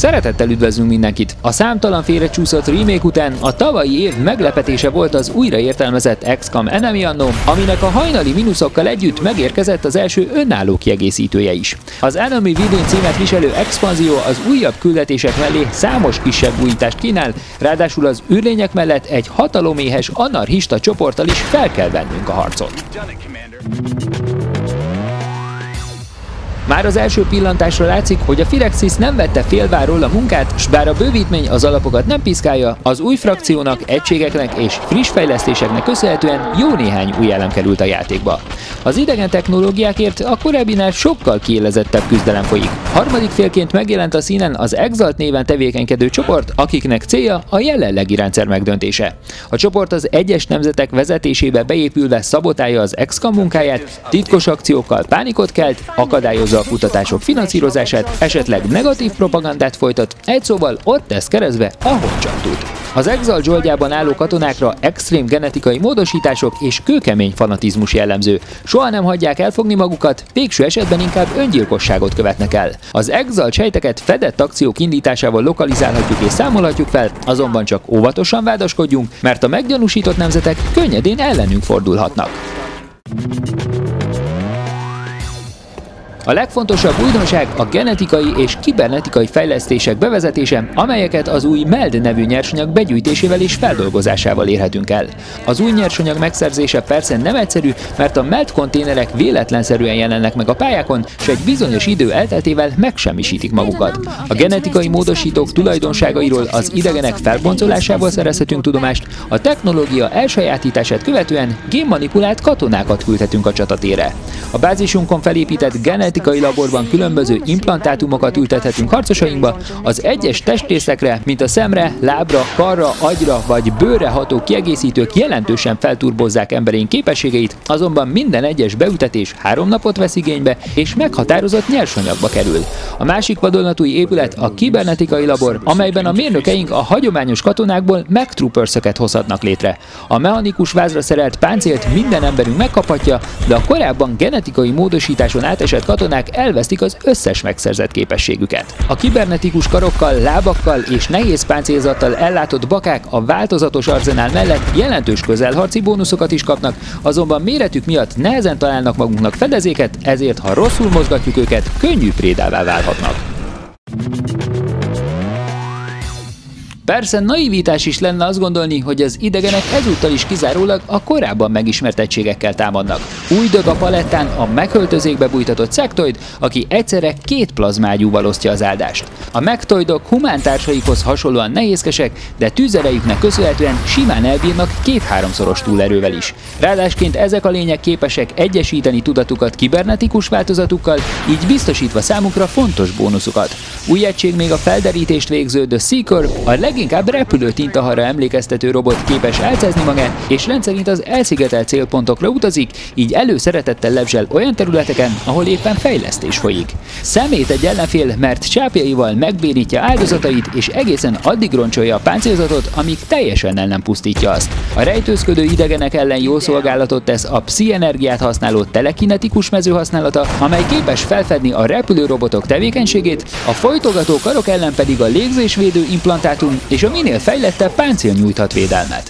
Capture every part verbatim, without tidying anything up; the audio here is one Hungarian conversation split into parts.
Szeretettel üdvözlünk mindenkit! A számtalan félrecsúszott remake után a tavalyi év meglepetése volt az újraértelmezett X COM Enemy Unknown, aminek a hajnali mínuszokkal együtt megérkezett az első önálló kiegészítője is. Az Enemy Within címet viselő expanzió az újabb küldetések mellé számos kisebb újítást kínál, ráadásul az űrlények mellett egy hataloméhes anarchista csoporttal is fel kell vennünk a harcot. Már az első pillantásra látszik, hogy a Firaxis nem vette félváról a munkát, s bár a bővítmény az alapokat nem piszkálja, az új frakciónak, egységeknek és friss fejlesztéseknek köszönhetően jó néhány új elem került a játékba. Az idegen technológiákért a korábbinál sokkal kiélezettebb küzdelem folyik. Harmadik félként megjelent a színen az Exalt néven tevékenykedő csoport, akiknek célja a jelenlegi rendszer megdöntése. A csoport az egyes nemzetek vezetésébe beépülve szabotálja az X COM munkáját, titkos akciókkal pánikot kelt, akadályozza a kutatások finanszírozását, esetleg negatív propagandát folytat, egy szóval ott tesz keresztbe, ahogy csak tud. Az Exalt zsoldjában álló katonákra extrém genetikai módosítások és kőkemény fanatizmus jellemző. Soha nem hagyják elfogni magukat, végső esetben inkább öngyilkosságot követnek el. Az Exalt sejteket fedett akciók indításával lokalizálhatjuk és számolhatjuk fel, azonban csak óvatosan vádaskodjunk, mert a meggyanúsított nemzetek könnyedén ellenünk fordulhatnak. A legfontosabb újdonság a genetikai és kibernetikai fejlesztések bevezetése, amelyeket az új MELD nevű nyersanyag begyűjtésével és feldolgozásával érhetünk el. Az új nyersanyag megszerzése persze nem egyszerű, mert a MELD konténerek véletlenszerűen jelennek meg a pályákon, s egy bizonyos idő elteltével megsemmisítik magukat. A genetikai módosítók tulajdonságairól az idegenek felboncolásával szerezhetünk tudomást, a technológia elsajátítását követően génmanipulált katonákat küldhetünk a csatatérre. A bázisunkon felépített genetikai laborban különböző implantátumokat ültethetünk harcosainkba, az egyes testrészekre, mint a szemre, lábra, karra, agyra vagy bőrre ható kiegészítők jelentősen felturbozzák emberénk képességeit, azonban minden egyes beültetés három napot vesz igénybe és meghatározott nyersanyagba kerül. A másik vadonatúj épület a kibernetikai labor, amelyben a mérnökeink a hagyományos katonákból megtroopersöket hozhatnak létre. A mechanikus vázra szerelt páncélt minden emberünk megkaphatja, de a korábban genetikai módosításon átesett katonák elvesztik az összes megszerzett képességüket. A kibernetikus karokkal, lábakkal és nehéz páncélzattal ellátott bakák a változatos arzenál mellett jelentős közelharci bónuszokat is kapnak, azonban méretük miatt nehezen találnak magunknak fedezéket, ezért ha rosszul mozgatjuk őket, könnyű prédává válhatnak. Persze naivitás is lenne azt gondolni, hogy az idegenek ezúttal is kizárólag a korábban megismert egységekkel támadnak. Új dög a palettán a megöltözékbe bújtatott szektoid, aki egyszerre két plazmágyúval osztja az áldást. A mektoidok humántársaikhoz hasonlóan nehézkesek, de tűzerejüknek köszönhetően simán elbírnak két-háromszoros túlerővel is. Ráadásként ezek a lények képesek egyesíteni tudatukat kibernetikus változatukkal, így biztosítva számukra fontos bónuszokat. Új egység még a felderítést végző The Seeker, a leginkább repülő tintaharra emlékeztető robot képes álcázni magát, és rendszerint az elszigetelt célpontokra utazik, így előszeretettel lebzsel olyan területeken, ahol éppen fejlesztés folyik. Szemét egy ellenfél, mert csápjaival megbénítja áldozatait, és egészen addig roncsolja a páncélzatot, amíg teljesen el nem pusztítja azt. A rejtőzködő idegenek ellen jó szolgálatot tesz a psi-energiát használó telekinetikus mező használata, amely képes felfedni a repülőrobotok tevékenységét, a folytogató karok ellen pedig a légzésvédő implantátum és a minél fejlettebb páncél nyújthat védelmet.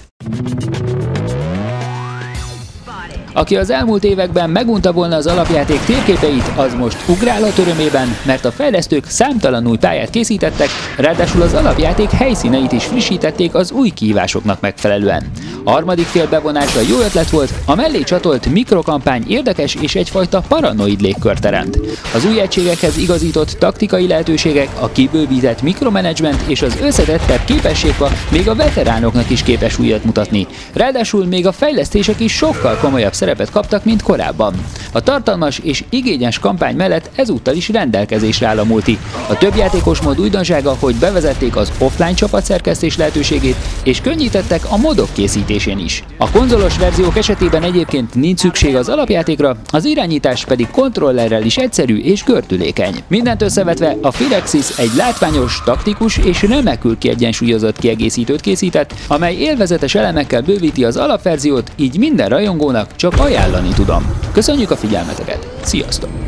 Aki az elmúlt években megunta volna az alapjáték térképeit, az most ugrálhat örömében, mert a fejlesztők számtalan új pályát készítettek, ráadásul az alapjáték helyszíneit is frissítették az új kihívásoknak megfelelően. A harmadik fél bevonása jó ötlet volt, a mellé csatolt mikrokampány érdekes és egyfajta paranoid légkört teremt. Az új egységekhez igazított taktikai lehetőségek, a kibővített mikromanagement és az összetettebb képességpa még a veteránoknak is képes újat mutatni. Ráadásul még a fejlesztések is sokkal komolyabb szerepet kaptak, mint korábban. A tartalmas és igényes kampány mellett ezúttal is rendelkezésre áll a multi. A többjátékos mód újdonsága, hogy bevezették az offline csapatszerkesztés lehetőségét, és könnyítettek a modok készítésén is. A konzolos verziók esetében egyébként nincs szükség az alapjátékra, az irányítás pedig kontrollerrel is egyszerű és gördülékeny. Mindent összevetve a Firaxis egy látványos, taktikus és remekül kiegyensúlyozott kiegészítőt készített, amely élvezetes elemekkel bővíti az alapverziót, így minden rajongónak csak ajánlani tudom. Köszönjük a figyelmeteket! Sziasztok!